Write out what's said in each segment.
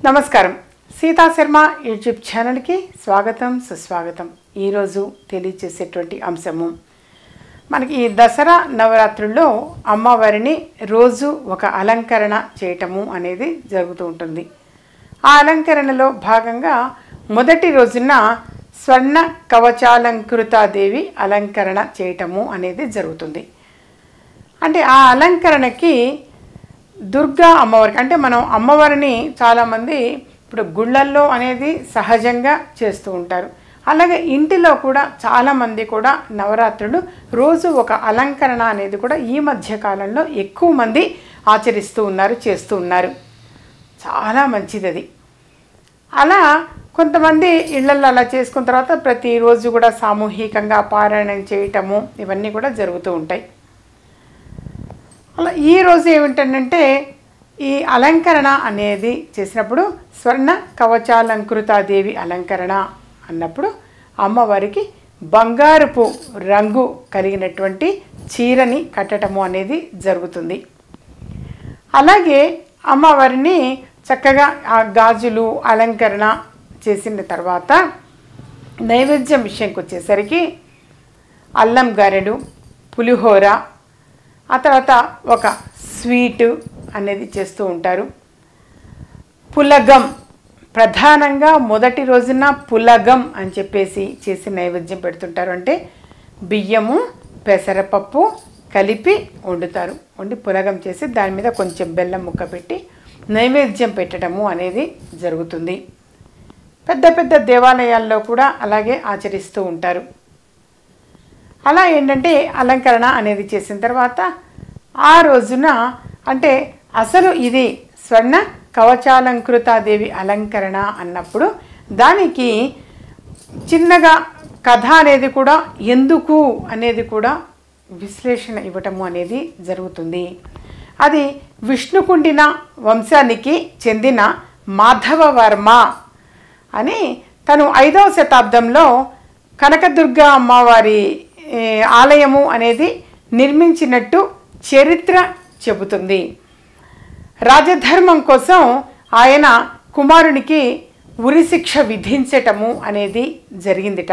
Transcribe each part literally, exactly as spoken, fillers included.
నమస్కారం. సీతా శర్మ యూట్యూబ్ ఛానల్కి స్వాగతం సుస్వాగతం. ఈరోజు తెలియచేసేటువంటి అంశము మనకి ఈ దసరా నవరాత్రుల్లో అమ్మవారిని రోజు ఒక అలంకరణ చేయటము అనేది జరుగుతూ ఉంటుంది. ఆ అలంకరణలో భాగంగా మొదటి రోజున స్వర్ణ కవచాలంకృతాదేవి అలంకరణ చేయటము అనేది జరుగుతుంది. అంటే ఆ అలంకరణకి దుర్గా అమ్మవారికి అంటే మనం అమ్మవారిని చాలామంది ఇప్పుడు గుళ్ళల్లో అనేది సహజంగా చేస్తూ ఉంటారు. అలాగే ఇంటిలో కూడా చాలామంది కూడా నవరాత్రులు రోజు ఒక అలంకరణ అనేది కూడా ఈ మధ్య కాలంలో ఎక్కువ మంది ఆచరిస్తూ ఉన్నారు, చేస్తూ ఉన్నారు. చాలా మంచిది అది. అలా కొంతమంది ఇళ్లలో అలా చేసుకున్న తర్వాత ప్రతిరోజు కూడా సామూహికంగా పారాయణం చేయటము ఇవన్నీ కూడా జరుగుతూ ఉంటాయి. అలా ఈరోజు ఏమిటంటే ఈ అలంకరణ అనేది చేసినప్పుడు స్వర్ణ కవచాలంకృతాదేవి అలంకరణ అన్నప్పుడు అమ్మవారికి బంగారుపు రంగు కలిగినటువంటి చీరని కట్టడము అనేది జరుగుతుంది. అలాగే అమ్మవారిని చక్కగా ఆ గాజులు అలంకరణ చేసిన తర్వాత నైవేద్యం విషయంకి వచ్చేసరికి అల్లం గారెడు, పులిహోర, ఆ తర్వాత ఒక స్వీటు అనేది చేస్తూ ఉంటారు. పులగం ప్రధానంగా మొదటి రోజున పులగం అని చెప్పేసి చేసి నైవేద్యం పెడుతుంటారు. అంటే బియ్యము పెసరపప్పు కలిపి వండుతారు. వండి పులగం చేసి దాని మీద కొంచెం బెల్లం ముక్క పెట్టి నైవేద్యం పెట్టడము అనేది జరుగుతుంది. పెద్ద పెద్ద దేవాలయాల్లో కూడా అలాగే ఆచరిస్తూ ఉంటారు. అలా ఏంటంటే అలంకరణ అనేది చేసిన తర్వాత ఆ రోజున అంటే అసలు ఇది స్వర్ణ కవచాలంకృతాదేవి అలంకరణ అన్నప్పుడు దానికి చిన్నగా కథ అనేది కూడా ఎందుకు అనేది కూడా విశ్లేషణ ఇవ్వటము అనేది జరుగుతుంది. అది విష్ణుకుండిన వంశానికి చెందిన మాధవవర్మ అని తను ఐదవ శతాబ్దంలో కనకదుర్గ అమ్మవారి ఆలయము అనేది నిర్మించినట్టు చరిత్ర చెబుతుంది. రాజధర్మం కోసం ఆయన కుమారునికి ఉరిశిక్ష విధించటము అనేది జరిగిందిట.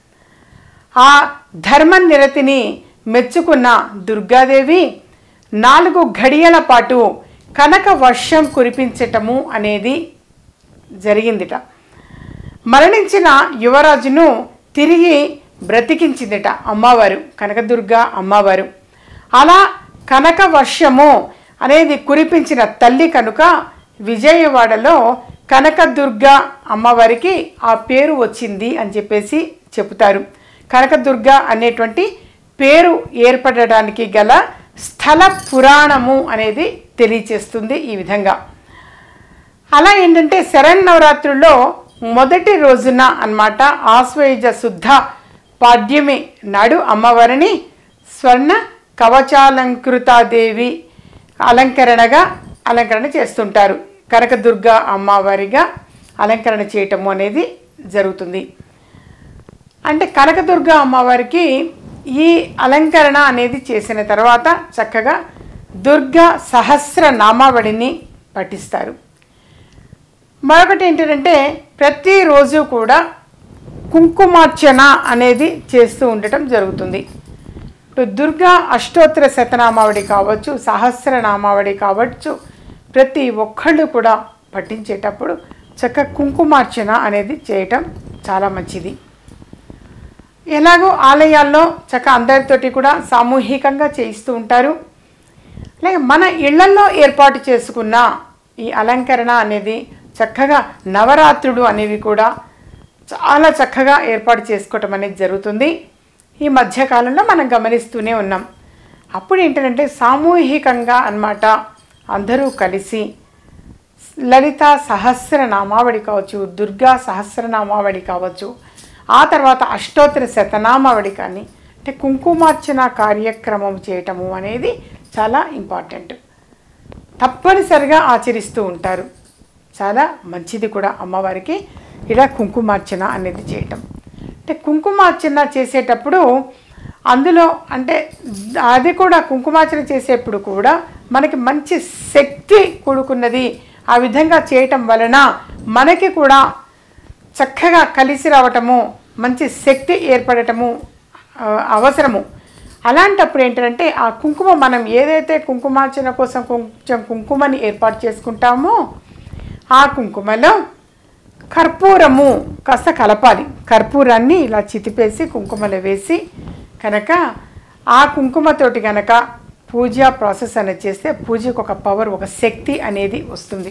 ఆ ధర్మనిరతిని మెచ్చుకున్న దుర్గాదేవి నాలుగు ఘడియల పాటు కనక వర్షం కురిపించటము అనేది జరిగిందిట. మరణించిన యువరాజును తిరిగి బ్రతికించిందిట అమ్మవారు, కనకదుర్గ అమ్మవారు. అలా కనక వర్షము అనేది కురిపించిన తల్లి కనుక విజయవాడలో కనకదుర్గ అమ్మవారికి ఆ పేరు వచ్చింది అని చెప్పేసి చెబుతారు. కనకదుర్గ అనేటువంటి పేరు ఏర్పడడానికి గల స్థల పురాణము అనేది తెలియచేస్తుంది ఈ విధంగా. అలా ఏంటంటే శరన్నవరాత్రుల్లో మొదటి రోజున అన్నమాట ఆశ్వయుజ శుద్ధ పాడ్యమి నాడు అమ్మవారిని స్వర్ణ కవచాలంకృతాదేవి అలంకరణగా అలంకరణ చేస్తుంటారు. కనకదుర్గ అమ్మవారిగా అలంకరణ చేయటము అనేది జరుగుతుంది. అంటే కనకదుర్గ అమ్మవారికి ఈ అలంకరణ అనేది చేసిన తర్వాత చక్కగా దుర్గా సహస్ర నామావళిని పఠిస్తారు. మరొకటి ఏంటంటే ప్రతిరోజు కూడా కుంకుమార్చన అనేది చేస్తూ ఉండటం జరుగుతుంది. ఇప్పుడు దుర్గా అష్టోత్తర శతనామావళి కావచ్చు, సహస్రనామావళి కావచ్చు, ప్రతి ఒక్కళ్ళు కూడా పఠించేటప్పుడు చక్క కుంకుమార్చన అనేది చేయటం చాలా మంచిది. ఎలాగో ఆలయాల్లో చక్క అందరితోటి కూడా సామూహికంగా చేయిస్తూ ఉంటారు. అలాగే మన ఇళ్లల్లో ఏర్పాటు చేసుకున్న ఈ అలంకరణ అనేది చక్కగా నవరాత్రులు అనేవి కూడా చాలా చక్కగా ఏర్పాటు చేసుకోవటం అనేది జరుగుతుంది. ఈ మధ్యకాలంలో మనం గమనిస్తూనే ఉన్నాం. అప్పుడు ఏంటంటే సామూహికంగా అన్నమాట అందరూ కలిసి లలిత సహస్రనామావళి కావచ్చు, దుర్గా సహస్రనామావళి కావచ్చు, ఆ తర్వాత అష్టోత్తర శతనామావళి కానీ అంటే కుంకుమార్చన కార్యక్రమం చేయటము అనేది చాలా ఇంపార్టెంట్. తప్పనిసరిగా ఆచరిస్తూ ఉంటారు. చాలా మంచిది కూడా అమ్మవారికి ఇలా కుంకుమార్చన అనేది చేయటం. అంటే కుంకుమార్చన చేసేటప్పుడు అందులో అంటే అది కూడా కుంకుమార్చన చేసేప్పుడు కూడా మనకి మంచి శక్తి కూడుకున్నది ఆ విధంగా చేయటం వలన మనకి కూడా చక్కగా కలిసి రావటము, మంచి శక్తి ఏర్పడటము అవసరము. అలాంటప్పుడు ఏంటంటే ఆ కుంకుమ మనం ఏదైతే కుంకుమార్చన కోసం కొంచెం కుంకుమని ఏర్పాటు చేసుకుంటామో ఆ కుంకుమలో కర్పూరము కాస్త కలపాలి. కర్పూరాన్ని ఇలా చితిపేసి కుంకుమలో వేసి కనుక ఆ కుంకుమతోటి కనుక పూజ ప్రాసెస్ అనేది చేస్తే పూజకు ఒక పవర్, ఒక శక్తి అనేది వస్తుంది.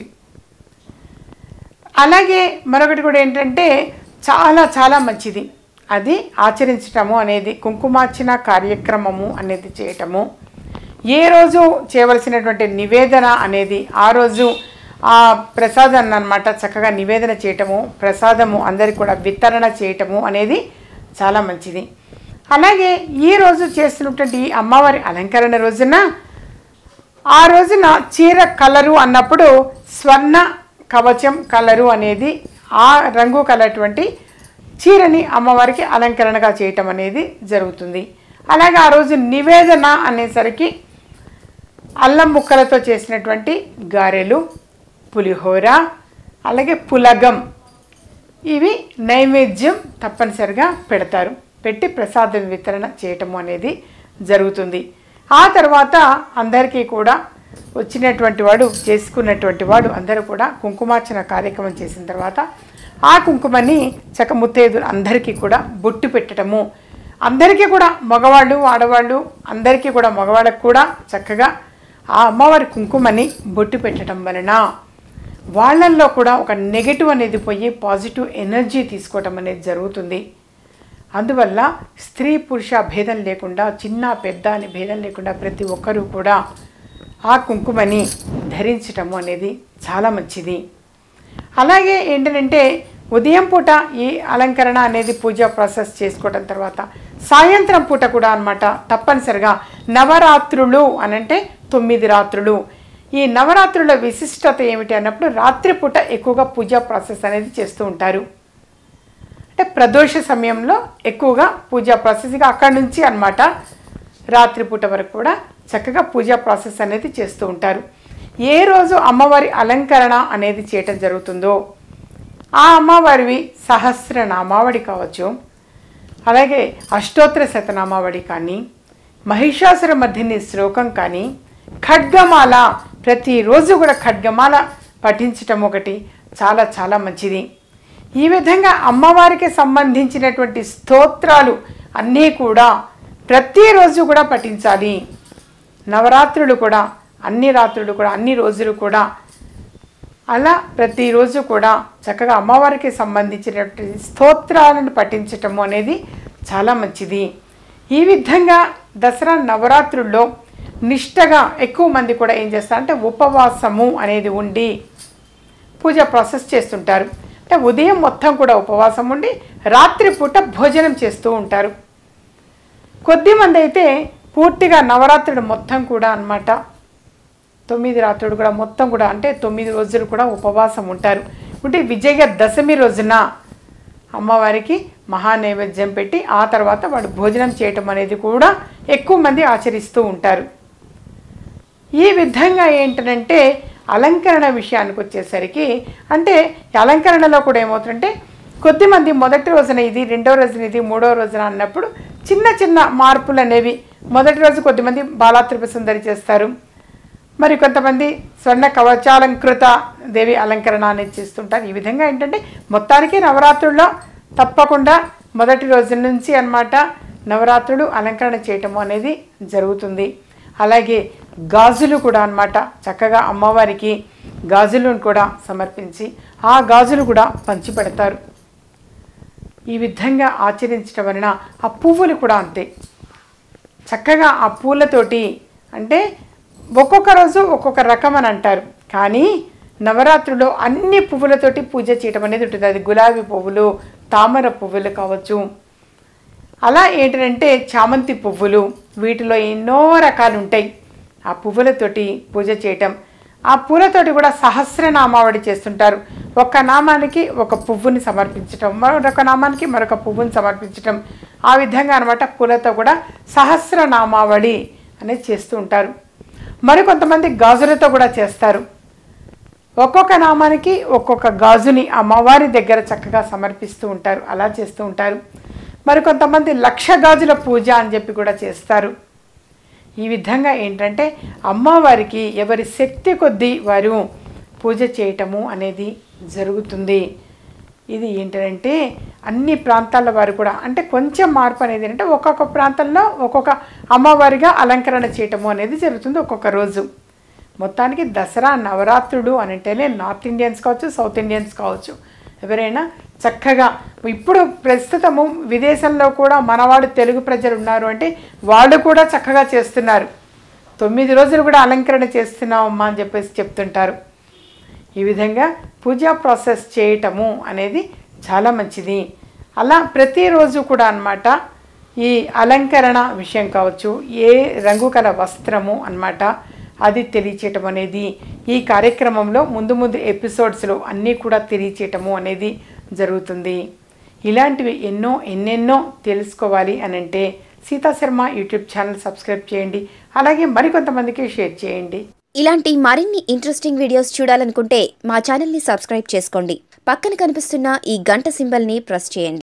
అలాగే మరొకటి కూడా ఏంటంటే చాలా చాలా మంచిది అది ఆచరించటము అనేది, కుంకుమార్చన కార్యక్రమము అనేది చేయటము. ఏ రోజు చేయవలసినటువంటి నివేదన అనేది ఆ రోజు ఆ ప్రసాదాన్ని అన్నమాట చక్కగా నివేదన చేయటము, ప్రసాదము అందరికి కూడా వితరణ చేయటము అనేది చాలా మంచిది. అలాగే ఈరోజు చేస్తున్నటువంటి అమ్మవారి అలంకరణ రోజున ఆ రోజున చీర కలరు అన్నప్పుడు స్వర్ణ కవచం కలరు అనేది ఆ రంగు కలటువంటి చీరని అమ్మవారికి అలంకరణగా చేయటం అనేది జరుగుతుంది. అలాగే ఆ రోజు నివేదన అనేసరికి అల్లం ముక్కలతో చేసినటువంటి గారెలు, పులిహోర, అలాగే పులగం ఇవి నైవేద్యం తప్పనిసరిగా పెడతారు. పెట్టి ప్రసాదం వితరణ చేయటము అనేది జరుగుతుంది. ఆ తర్వాత అందరికీ కూడా వచ్చినటువంటి వాడు చేసుకున్నటువంటి వాడు అందరూ కూడా కుంకుమార్చన కార్యక్రమం చేసిన తర్వాత ఆ కుంకుమని చక్క ముత్తైదులు అందరికీ కూడా బొట్టు పెట్టడము, అందరికీ కూడా మగవాళ్ళు ఆడవాళ్ళు అందరికీ కూడా మగవాళ్ళకు కూడా చక్కగా ఆ అమ్మవారి కుంకుమని బొట్టు పెట్టడం వలన వాళ్ళల్లో కూడా ఒక నెగటివ్ అనేది పోయి పాజిటివ్ ఎనర్జీ తీసుకోవటం అనేది జరుగుతుంది. అందువల్ల స్త్రీ పురుష భేదం లేకుండా, చిన్న పెద్ద అని భేదం లేకుండా ప్రతి ఒక్కరూ కూడా ఆ కుంకుమని ధరించటము అనేది చాలా మంచిది. అలాగే ఏంటంటే ఉదయం పూట ఈ అలంకరణ అనేది పూజా ప్రాసెస్ చేసుకోవడం తర్వాత సాయంత్రం పూట కూడా అన్నమాట తప్పనిసరిగా నవరాత్రులు అనంటే తొమ్మిది రాత్రులు. ఈ నవరాత్రుల విశిష్టత ఏమిటి అన్నప్పుడు రాత్రిపూట ఎక్కువగా పూజా ప్రాసెస్ అనేది చేస్తూ ఉంటారు. అంటే ప్రదోష సమయంలో ఎక్కువగా పూజా ప్రాసెస్గా అక్కడి నుంచి అన్నమాట రాత్రిపూట వరకు కూడా చక్కగా పూజా ప్రాసెస్ అనేది చేస్తూ ఉంటారు. ఏ రోజు అమ్మవారి అలంకరణ అనేది చేయటం జరుగుతుందో ఆ అమ్మవారివి సహస్రనామావళి కావచ్చు, అలాగే అష్టోత్తర శతనామావళి కానీ, మహిషాసుర మర్దిని శ్లోకం కానీ, ఖడ్గమాల ప్రతిరోజు కూడా ఖడ్గమాల పఠించటం ఒకటి చాలా చాలా మంచిది. ఈ విధంగా అమ్మవారికి సంబంధించినటువంటి స్తోత్రాలు అన్నీ కూడా ప్రతిరోజు కూడా పఠించాలి. నవరాత్రులు కూడా అన్ని రాత్రులు కూడా అన్ని రోజులు కూడా అలా ప్రతిరోజు కూడా చక్కగా అమ్మవారికి సంబంధించినటువంటి స్తోత్రాలను పఠించటము అనేది చాలా మంచిది. ఈ విధంగా దసరా నవరాత్రుల్లో నిష్టగా ఎక్కువ మంది కూడా ఏం చేస్తారంటే ఉపవాసము అనేది ఉండి పూజ ప్రాసెస్ చేస్తుంటారు. అంటే ఉదయం మొత్తం కూడా ఉపవాసం ఉండి రాత్రిపూట భోజనం చేస్తూ ఉంటారు. కొద్దిమంది అయితే పూర్తిగా నవరాత్రులు మొత్తం కూడా అన్నమాట తొమ్మిది రాత్రులు కూడా మొత్తం కూడా అంటే తొమ్మిది రోజులు కూడా ఉపవాసం ఉంటారు. అంటే విజయ దశమి రోజున అమ్మవారికి మహా నైవేద్యం పెట్టి ఆ తర్వాత వాడు భోజనం చేయటం అనేది కూడా ఎక్కువ మంది ఆచరిస్తూ ఉంటారు. ఈ విధంగా ఏంటంటే అలంకరణ విషయానికి వచ్చేసరికి అంటే అలంకరణలో కూడా ఏమవుతుందంటే కొద్దిమంది మొదటి రోజున ఇది, రెండో రోజున ఇది, మూడో రోజున అన్నప్పుడు చిన్న చిన్న మార్పులు అనేవి మొదటి రోజు కొద్దిమంది బాలా త్రిపుర సుందరి చేస్తారు, మరి కొంతమంది స్వర్ణ కవచాలంకృత దేవి అలంకరణ అనేది చేస్తుంటారు. ఈ విధంగా ఏంటంటే మొత్తానికి నవరాత్రుల్లో తప్పకుండా మొదటి రోజు నుంచి అన్నమాట నవరాత్రులు అలంకరణ చేయటము అనేది జరుగుతుంది. అలాగే గాజులు కూడా అన్నమాట చక్కగా అమ్మవారికి గాజులను కూడా సమర్పించి ఆ గాజులు కూడా పంచిపెడతారు. ఈ విధంగా ఆచరించడం వలన ఆ పువ్వులు కూడా అంతే చక్కగా ఆ పూలతోటి అంటే ఒక్కొక్క రోజు ఒక్కొక్క రకం అని అంటారు, కానీ నవరాత్రుల్లో అన్ని పువ్వులతోటి పూజ చేయటం అనేది ఉంటుంది. అది గులాబీ పువ్వులు, తామర పువ్వులు కావచ్చు, అలా ఏంటంటే చామంతి పువ్వులు, వీటిలో ఎన్నో రకాలు ఉంటాయి. ఆ పువ్వులతోటి పూజ చేయటం, ఆ పూలతోటి కూడా సహస్రనామావళి చేస్తుంటారు. ఒక నామానికి ఒక పువ్వుని సమర్పించటం, మరొక నామానికి మరొక పువ్వుని సమర్పించటం, ఆ విధంగా అనమాట పూలతో కూడా సహస్రనామావళి అనేది చేస్తూ ఉంటారు. మరికొంతమంది గాజులతో కూడా చేస్తారు. ఒక్కొక్క నామానికి ఒక్కొక్క గాజుని అమ్మవారి దగ్గర చక్కగా సమర్పిస్తూ ఉంటారు, అలా చేస్తూ ఉంటారు. మరి కొంతమంది లక్ష గాజుల పూజ అని చెప్పి కూడా చేస్తారు. ఈ విధంగా ఏంటంటే అమ్మవారికి ఎవరి శక్తి కొద్దీ వారు పూజ చేయటము అనేది జరుగుతుంది. ఇది ఏంటంటే అన్ని ప్రాంతాల వారు కూడా అంటే కొంచెం మార్పు అనేది ఏంటంటే ఒక్కొక్క ప్రాంతంలో ఒక్కొక్క అమ్మవారిగా అలంకరణ చేయటము అనేది జరుగుతుంది ఒక్కొక్క రోజు. మొత్తానికి దసరా నవరాత్రులు అని అంటేనే నార్త్ ఇండియన్స్ కావచ్చు, సౌత్ ఇండియన్స్ కావచ్చు, ఎవరైనా చక్కగా ఇప్పుడు ప్రస్తుతము విదేశంలో కూడా మనవాడు తెలుగు ప్రజలు ఉన్నారు అంటే వాళ్ళు కూడా చక్కగా చేస్తున్నారు. తొమ్మిది రోజులు కూడా అలంకరణ చేస్తున్నామమ్మా అని చెప్పేసి చెప్తుంటారు. ఈ విధంగా పూజా ప్రాసెస్ చేయటము అనేది చాలా మంచిది. అలా ప్రతిరోజు కూడా అన్నమాట ఈ అలంకరణ విషయం కావచ్చు, ఏ రంగు కల వస్త్రము అన్నమాట అది తెలియచేయటం అనేది ఈ కార్యక్రమంలో ముందు ముందు ఎపిసోడ్స్లో అన్నీ కూడా తెలియచేయటము అనేది జరుగుతుంది. ఇలాంటివి ఎన్నో ఎన్నెన్నో తెలుసుకోవాలి అని అంటే Sita Sharma YouTube channel subscribe చేయండి, అలాగే మరికొంతమందికి షేర్ చేయండి. ఇలాంటి మరిన్ని ఇంట్రెస్టింగ్ వీడియోస్ చూడాలనుకుంటే మా ఛానల్ని సబ్స్క్రైబ్ చేసుకోండి. పక్కన కనిపిస్తున్న ఈ గంట సింబల్ని ప్రెస్ చేయండి.